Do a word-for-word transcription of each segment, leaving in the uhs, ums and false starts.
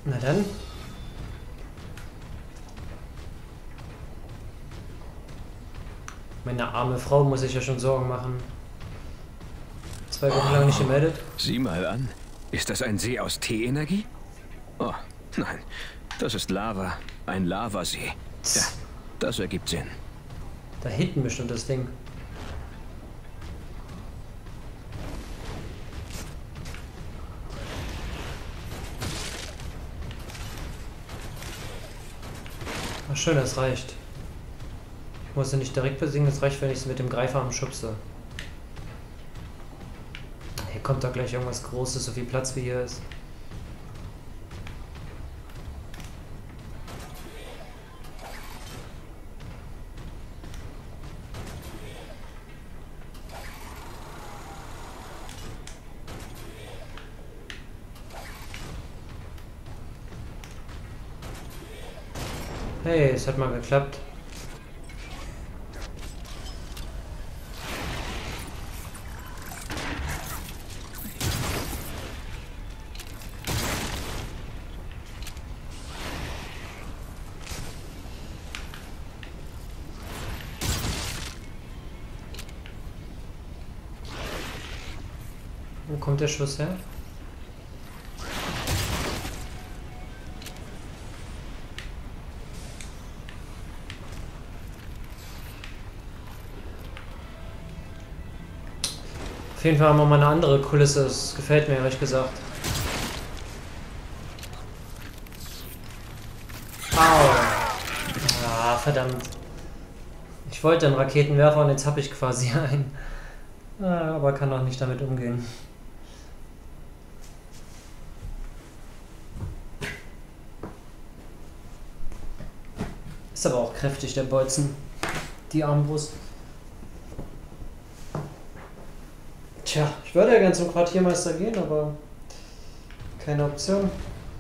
Na dann. Meine arme Frau muss sich ja schon Sorgen machen. Zwei Wochen lang nicht gemeldet. Sieh mal an. Ist das ein See aus Tee-Energie? Oh, nein. Das ist Lava. Ein Lavasee. Ja, das ergibt Sinn. Da hinten bestimmt das Ding. Ach schön, das reicht. Ich muss sie nicht direkt besiegen, es reicht, wenn ich sie mit dem Greifarm schubse. Hier kommt doch gleich irgendwas Großes, so viel Platz wie hier ist. Hey, es hat mal geklappt. Wo kommt der Schuss her? Auf jeden Fall haben wir mal eine andere Kulisse, das gefällt mir ehrlich gesagt. Au! Ah, verdammt. Ich wollte einen Raketenwerfer und jetzt habe ich quasi einen. Ah, aber kann auch nicht damit umgehen. Ist aber auch kräftig, der Bolzen. Die Armbrust. Tja, ich würde ja gern zum Quartiermeister gehen, aber keine Option.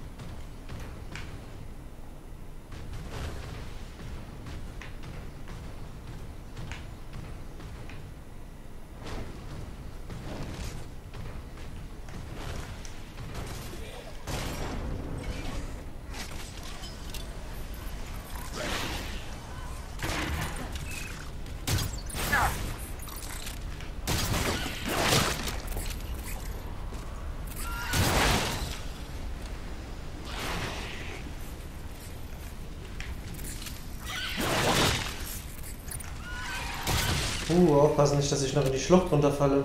Uh, aufpassen nicht, dass ich noch in die Schlucht runterfalle.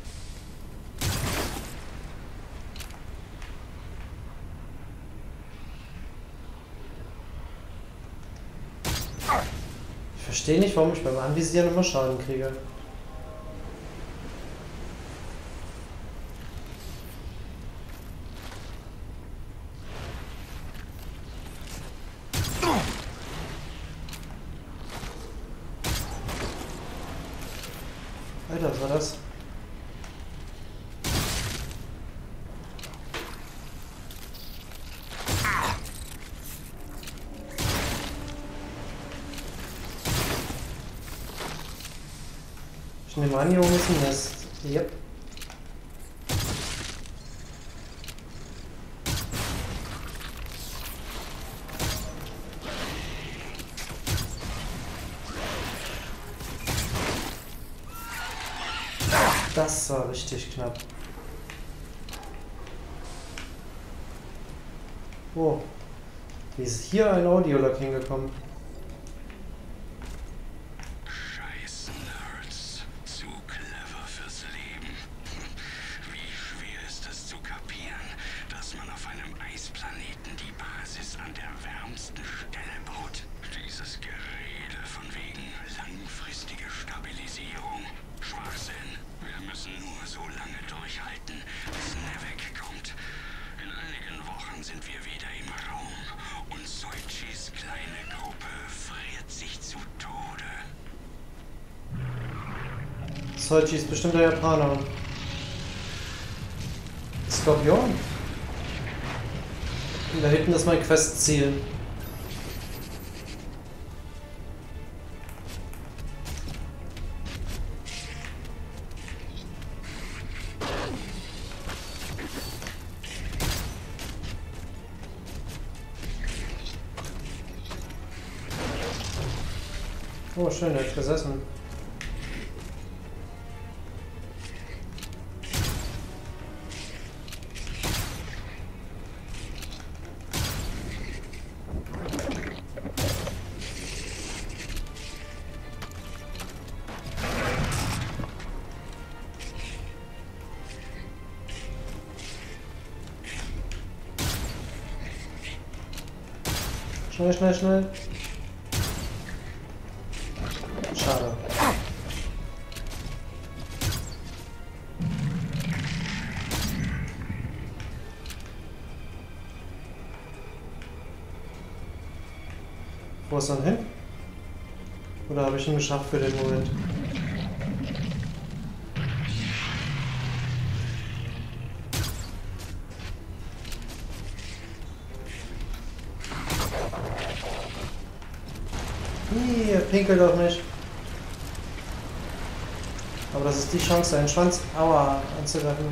Ich verstehe nicht, warum ich beim Anvisieren immer Schaden kriege. Alter, was war das? Ich nehme an, hier oben ist ein Nest. Yep. Das war richtig knapp. Oh, wie ist hier ein Audiolog hingekommen? Scheiß Nerds, zu clever fürs Leben. Wie schwer ist es zu kapieren, dass man auf einem Eisplaneten die Basis an der wärmsten Stelle baut? Dieses Gerede von wegen langfristige Stabilisierung. Schwachsinn. Wir müssen nur so lange durchhalten, bis Nevek kommt. In einigen Wochen sind wir wieder im Raum und Soichis kleine Gruppe friert sich zu Tode. Soichi ist bestimmt der Japaner. Skorpion? Und da hinten ist mein Questziel. Oh, schön, der hat gesessen. Schnell, schnell, schnell. Schade. Wo ist er denn hin? Oder habe ich ihn geschafft für den Moment? Ih, er pinkelt auf mich. Aber das ist die Chance, seinen Schwanz, aua, anzugreifen.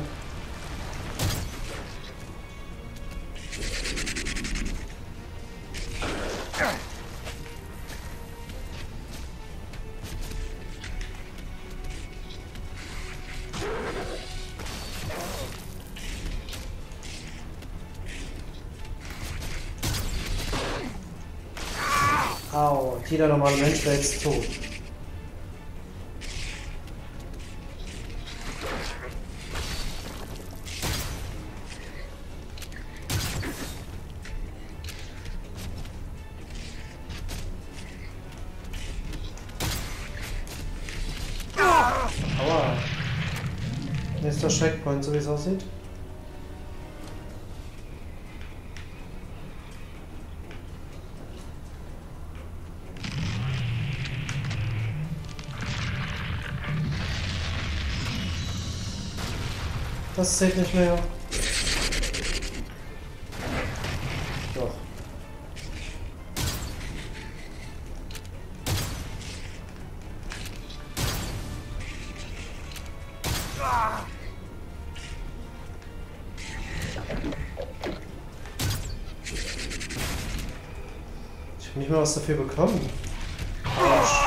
Au, jeder normale Mensch wäre jetzt tot. Aua. Nächster Checkpoint, so wie es aussieht. Das zählt nicht mehr. Doch. Ich habe nicht mal was dafür bekommen. Arsch.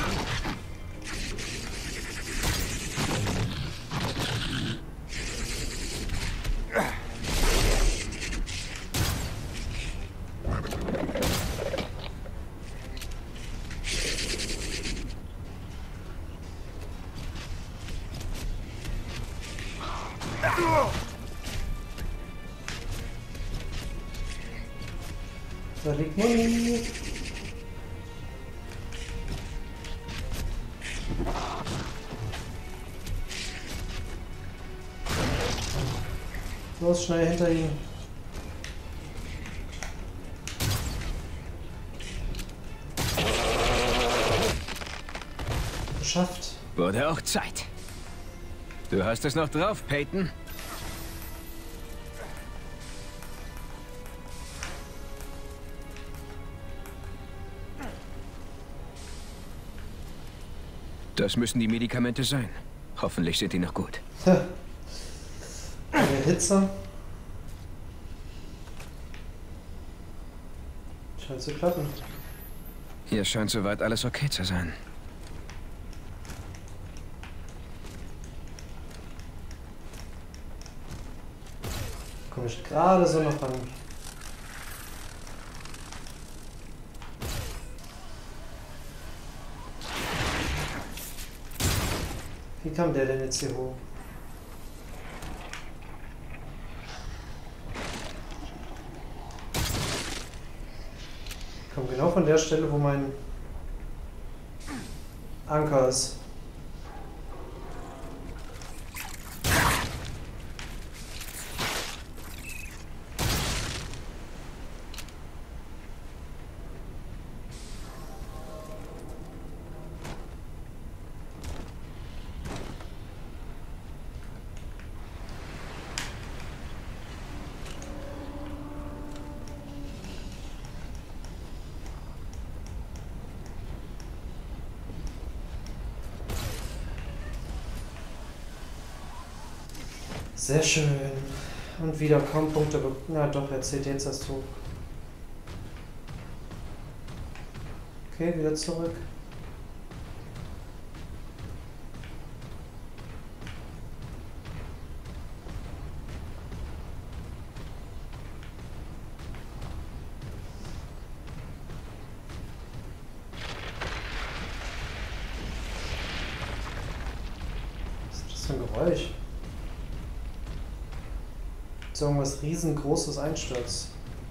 Da liegt Muni. Los, schnell hinter ihm. Geschafft. Wurde auch Zeit. Du hast es noch drauf, Peyton. Das müssen die Medikamente sein. Hoffentlich sind die noch gut. Der Hitze. Scheint zu klappen. Hier scheint soweit alles okay zu sein. Komme ich gerade so noch ran. Wie kam der denn jetzt hier hoch? Ich komme genau von der Stelle, wo mein Anker ist. Sehr schön. Und wieder kaum Punkte. Na doch, er zählt jetzt erst hoch. Okay, wieder zurück. Was für ein Geräusch? So irgendwas riesengroßes einstürzt.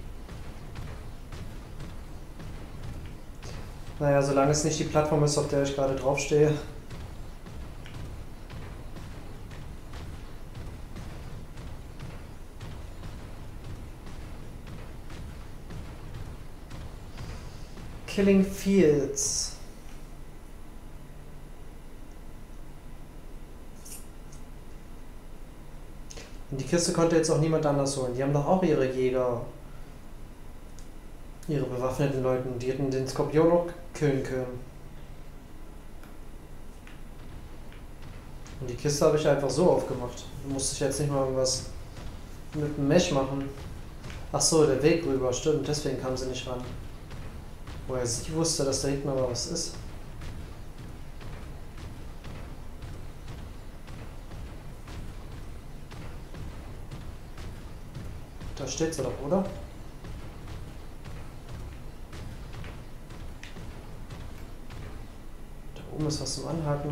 Naja, solange es nicht die Plattform ist, auf der ich gerade draufstehe. Killing Fields. Und die Kiste konnte jetzt auch niemand anders holen. Die haben doch auch ihre Jäger. Ihre bewaffneten Leute. Die hätten den Skorpion auch killen können. Und die Kiste habe ich einfach so aufgemacht. Da musste ich jetzt nicht mal irgendwas mit dem Mesh machen. Ach so, der Weg rüber, stimmt. Deswegen kam sie nicht ran. Woher sie wusste, dass da hinten aber was ist. Da steht sie doch, oder? Da oben ist was zum Anhaken.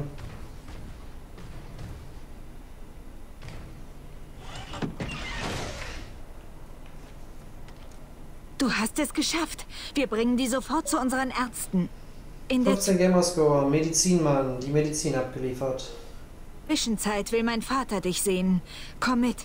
Du hast es geschafft. Wir bringen die sofort zu unseren Ärzten. In der fünfzehn Gamerscore, Medizinmann, die Medizin abgeliefert. Zwischenzeit will mein Vater dich sehen. Komm mit.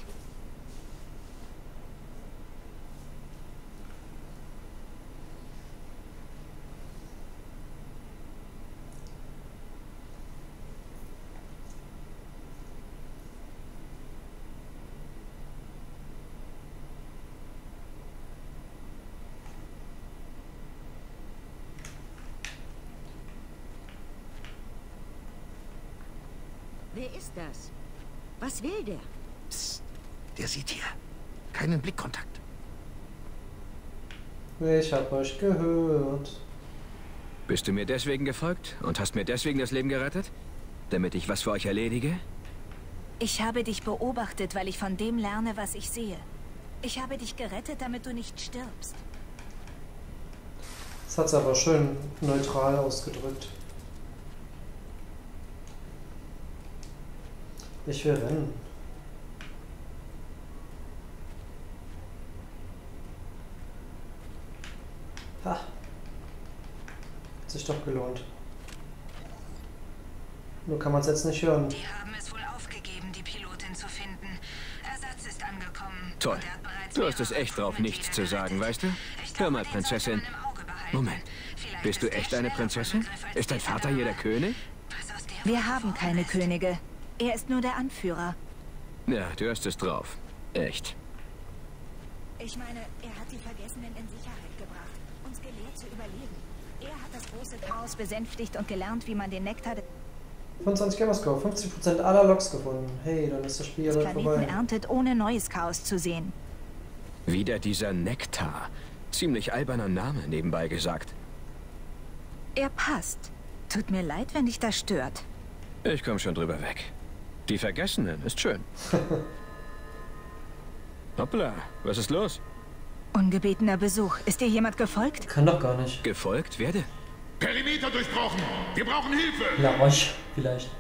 Wer ist das? Was will der? Psst, der sieht hier. Keinen Blickkontakt. Ich hab euch gehört. Bist du mir deswegen gefolgt und hast mir deswegen das Leben gerettet? Damit ich was für euch erledige? Ich habe dich beobachtet, weil ich von dem lerne, was ich sehe. Ich habe dich gerettet, damit du nicht stirbst. Das hat sie aber schön neutral ausgedrückt. Ich will rennen. Ha. Hat sich doch gelohnt. Nur kann man es jetzt nicht hören. Die haben es wohl aufgegeben, die Pilotin zu finden. Ersatz ist angekommen. Toll. Und er hat bereits Du hast es mehrere echt drauf, Crewmitglieder nichts zu sagen, gerettet. weißt du? Ich Hör mal, glaube, den sollte Prinzessin. man im Auge behalten. Moment. Vielleicht Bist du ist er echt eine schneller vom Prinzessin? Begriff als Ist dein später Vater der hier der Mauer. König? Was aus der Wir haben keine ist. Könige. Er ist nur der Anführer. Ja, du hast es drauf. Echt. Ich meine, er hat die Vergessenen in Sicherheit gebracht, uns gelehrt zu überleben. Er hat das große Chaos besänftigt und gelernt, wie man den Nektar des fünfundzwanzig Gamerscore, fünfzig Prozent aller Logs gefunden. Hey, dann ist das Spiel ja bald Planeten vorbei. erntet, ohne neues Chaos zu sehen. Wieder dieser Nektar. Ziemlich alberner Name, nebenbei gesagt. Er passt. Tut mir leid, wenn dich das stört. Ich komme schon drüber weg. Die Vergessenen ist schön. Hoppla, was ist los? Ungebetener Besuch. Ist dir jemand gefolgt? Kann doch gar nicht. Gefolgt werde? Perimeter durchbrochen. Wir brauchen Hilfe. La Roche, vielleicht.